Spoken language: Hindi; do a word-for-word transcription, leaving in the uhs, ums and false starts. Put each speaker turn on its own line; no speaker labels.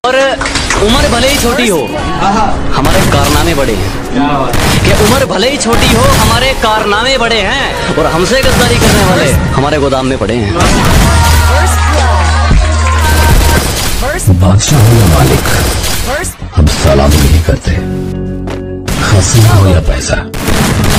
और उम्र भले ही छोटी हो हमारे कारनामे बड़े हैं। कि उम्र भले ही छोटी हो हमारे कारनामे बड़े हैं और हमसे गद्दारी करने वाले हमारे गोदाम में पड़े हैं।
बादशाह हो या मालिक, अब सलामी नहीं करते, हंसी हो या पैसा।